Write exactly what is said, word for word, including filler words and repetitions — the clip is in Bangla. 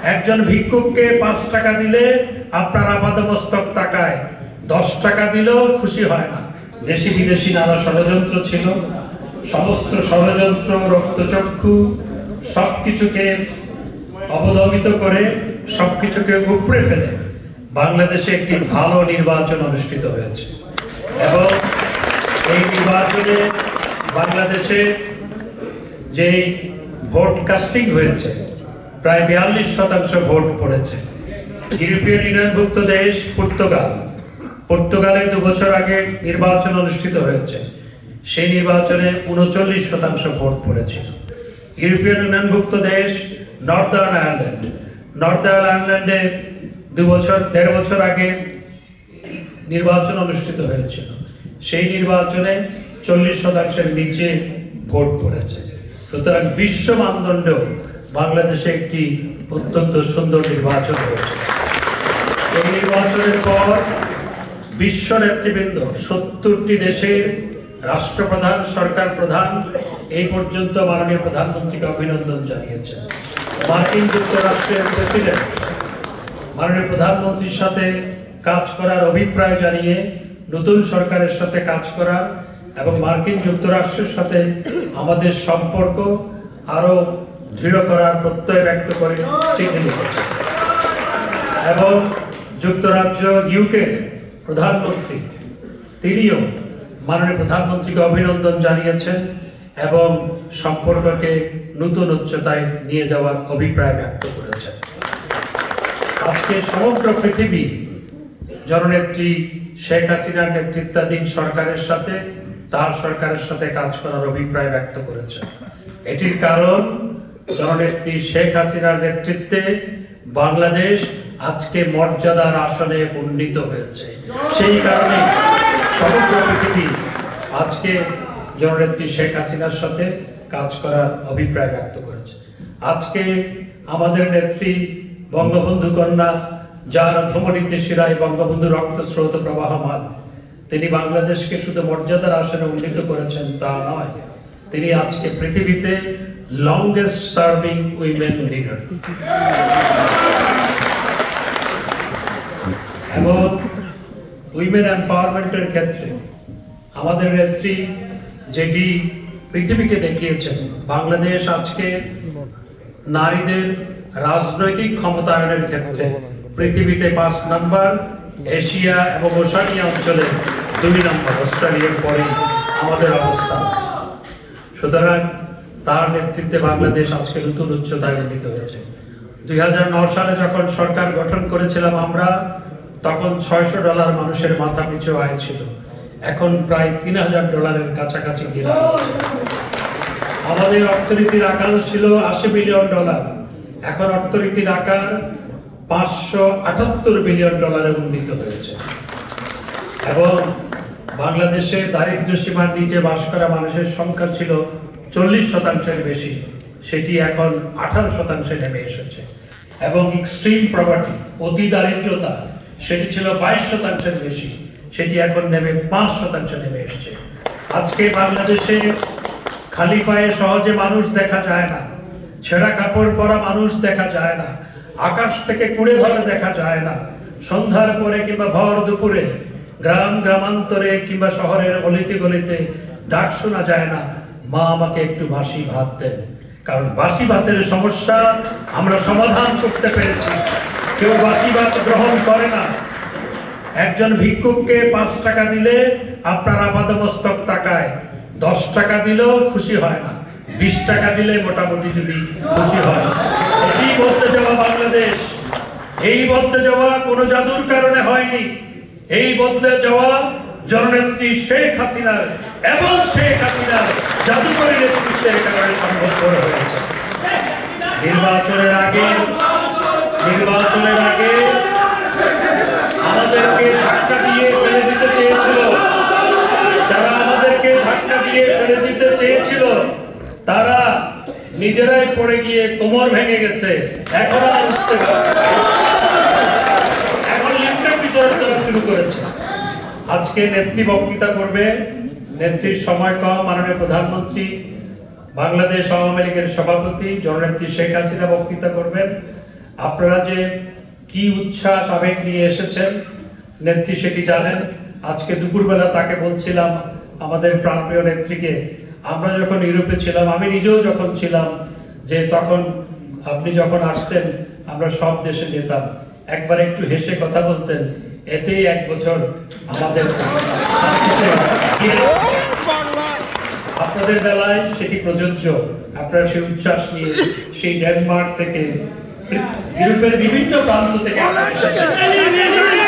একজন ভিক্ষুককে পাঁচ টাকা দিলে আপনার আপাদমস্তক তাকায়, দশ টাকা দিলেও খুশি হয় না। দেশি বিদেশি নানা ষড়যন্ত্র ছিল, সমস্ত ষড়যন্ত্র রক্তচক্ষু সবকিছুকে অবদমিত করে সবকিছুকে উপড়ে ফেলে বাংলাদেশে একটি ভালো নির্বাচন অনুষ্ঠিত হয়েছে এবং এই নির্বাচনে বাংলাদেশে যে ভোট কাস্টিং হয়েছে প্রায় বিয়াল্লিশ শতাংশ ভোট পড়েছে। ইউরোপিয়ান ইউনিয়নভুক্ত দেশ পর্তুগাল পর্তুগালে দু বছর আগে নির্বাচন অনুষ্ঠিত হয়েছে, সেই নির্বাচনে উনচল্লিশ শতাংশ ভোট পড়েছিল। ইউরোপিয়ান ইউনিয়নভুক্ত দেশ নর্দার্ন আয়ারল্যান্ড নর্দার্ন আয়ারল্যান্ডে দু বছর দেড় বছর আগে নির্বাচন অনুষ্ঠিত হয়েছিল, সেই নির্বাচনে চল্লিশ শতাংশের নিচে ভোট পড়েছে। সুতরাং বিশ্ব মানদণ্ডেও বাংলাদেশে একটি অত্যন্ত সুন্দর নির্বাচন হয়েছে। এই নির্বাচনের পর বিশ্ব নেতৃবৃন্দ সত্তরটি দেশের রাষ্ট্রপ্রধান সরকার প্রধান এই পর্যন্ত মাননীয় প্রধানমন্ত্রীকে অভিনন্দন জানিয়েছেন। মার্কিন যুক্তরাষ্ট্রের প্রেসিডেন্ট মাননীয় প্রধানমন্ত্রীর সাথে কাজ করার অভিপ্রায় জানিয়ে নতুন সরকারের সাথে কাজ করার এবং মার্কিন যুক্তরাষ্ট্রের সাথে আমাদের সম্পর্ক আরো দৃঢ় করার প্রত্যয় ব্যক্ত করে চিঠি লিখেছেন এবং যুক্তরাজ্য ইউকে প্রধানমন্ত্রী তিনিও মাননীয় প্রধানমন্ত্রীকে অভিনন্দন জানিয়েছেন এবং সম্পর্ককে নতুন উচ্চতায় নিয়ে যাওয়ার অভিপ্রায় ব্যক্ত করেছেন। আজকে সমগ্র পৃথিবী জননেত্রী শেখ হাসিনার নেতৃত্বাধীন সরকারের সাথে তার সরকারের সাথে কাজ করার অভিপ্রায় ব্যক্ত করেছেন। এটির কারণ জননেত্রী শেখ হাসিনার নেতৃত্বে বাংলাদেশ আজকে মর্যাদার আসনে উন্নীত হয়েছে। সেই কারণে সমগ্র পৃথিবী আজকে জননেত্রী শেখ হাসিনার সাথে কাজ করার অভিপ্রায় ব্যক্ত করেছে। আজকে আমাদের নেত্রী বঙ্গবন্ধু কন্যা, যার ধমনীতে শিরায় বঙ্গবন্ধু রক্তস্রোত প্রবাহমান, তিনি বাংলাদেশকে শুধু মর্যাদার আসনে উন্নীত করেছেন তা নয়, তিনি আজকে পৃথিবীতে লংগেস্ট সার্ভিং উইমেন লিডার এবং উইমেন এম্পাওয়ারমেন্টের ক্ষেত্রে আমাদের নেত্রী যেটি পৃথিবীকে দেখিয়েছেন, বাংলাদেশ আজকে নারীদের রাজনৈতিক ক্ষমতায়নের ক্ষেত্রে পৃথিবীতে পাঁচ নম্বর, এশিয়া এবং ওশানিয়া অঞ্চলে দুই নম্বর, অস্ট্রেলিয়ার পরে আমাদের অবস্থান। সুতরাং তার নেতৃত্বে বাংলাদেশ আজকে নতুন উচ্চতায় উন্নীত হয়েছে। দুই হাজার নয় সালে যখন সরকার গঠন করেছিলাম আমরা, তখন ছয়শো ডলার মানুষের মাথা পিছু আয় ছিল, এখন প্রায় তিন হাজার ডলারের কাছাকাছি গিয়ে আমাদের অর্থনীতির আকার ছিল আশি বিলিয়ন ডলার, এখন অর্থনীতির আকার পাঁচশো আটাত্তর বিলিয়ন ডলারে উন্নীত হয়েছে এবং বাংলাদেশে দারিদ্র্য সীমার নিচে বাস করা মানুষের সংখ্যা ছিল চল্লিশ শতাংশের বেশি, সেটি এখন আঠারো শতাংশে নেমে এসেছে এবং এক্সট্রিম প্রভার্টি, অতি দারিদ্রতা, সেটি ছিল বাইশ শতাংশের বেশি, সেটি এখন নেমে পাঁচ শতাংশে নেমে এসেছে। আজকে বাংলাদেশে খালি পায়ে সহজে মানুষ দেখা যায় না, ছেঁড়া কাপড় পরা মানুষ দেখা যায় না, আকাশ থেকে কুড়ে ঘরে দেখা যায় না, সন্ধ্যার পরে কিংবা ভর দুপুরে গ্রাম গ্রামান্তরে কিংবা শহরের অলিতে গলিতে ডাক শোনা যায় না, মা আমাকে একটু বাসি ভাত দেন। কারণ বাসি ভাতের সমস্যা আমরা সমাধান করতে পেরেছি। কেউ বাসি ভাত গ্রহণ করে না। একজন ভিক্ষুককে পাঁচ টাকা দিলে আপনার আপাদমস্তক তাকায়, দশ টাকা দিলেও খুশি হয় না, বিশ টাকা দিলে মোটামুটি যদি খুশি হয়। এই বদলে যাওয়া বাংলাদেশ, এই বদলে যাওয়া কোনো জাদুর কারণে হয়নি, এই বদলে যাওয়া জননেত্রী শেখ হাসিনার এবং শেখ হাসিনার জাদুকরী নেতৃত্বের কারণে সম্ভব হয়েছে। নির্বাচনের আগে নির্বাচনের আগে আমাদেরকে ধাক্কা দিয়ে ফেলে দিতে চেয়েছিল, যারা আমাদেরকে ধাক্কা দিয়ে ফেলে দিতে চেয়েছিল তারা নিজেরাই পড়ে গিয়ে কোমর ভেঙে গেছে, এখন আর উঠতে পারছে না। এখন লিফটের ভিতরে তারা শুরু করেছে। আজকে নেত্রী বক্তৃতা করবে, নেত্রীর সময় কম, মাননীয় প্রধানমন্ত্রী বাংলাদেশ আওয়ামী লীগের সভাপতি জননেত্রী শেখ হাসিনা বক্তৃতা করবেন। আপনারা যে কি উচ্ছ্বাস আবেগ নিয়ে এসেছেন নেত্রী সেটি জানেন। আজকে দুপুরবেলা তাকে বলছিলাম, আমাদের প্রাণপ্রিয় নেত্রীকে, আমরা যখন ইউরোপে ছিলাম, আমি নিজেও যখন ছিলাম, যে তখন আপনি যখন আসতেন আমরা সব দেশে যেতাম, একবার একটু হেসে কথা বলতেন, এতেই এক বছর আমাদের। আপনাদের বেলায় সেটি প্রযোজ্য। আপনারা সেই উচ্ছ্বাস নিয়ে সেই ডেনমার্ক থেকে, ইউরোপের বিভিন্ন প্রান্ত থেকে